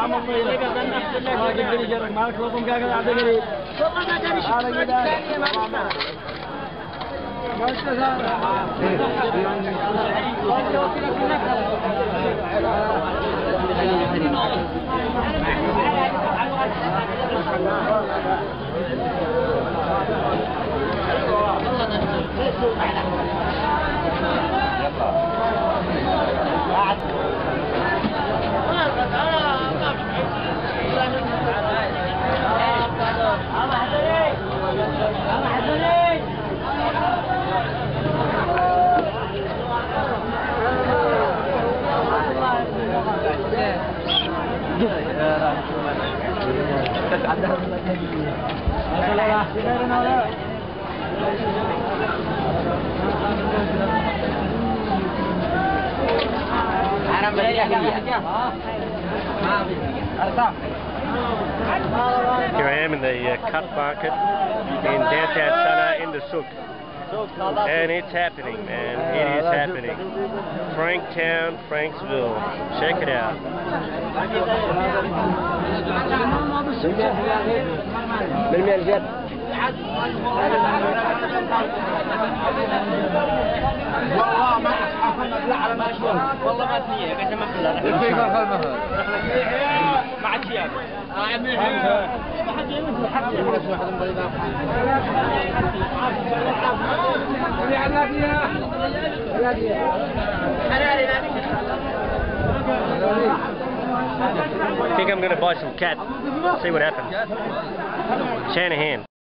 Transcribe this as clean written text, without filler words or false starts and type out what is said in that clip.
Here I am in the Kat Market in downtown Sana in the Souk. And it's happening, man. It is happening. Franktown, Franksville. Check it out. والله ما لا على مشروع والله ما تنيه قد ما كلها ما عاد شيء I think I'm going to buy some cat. See what happens. Shanahan.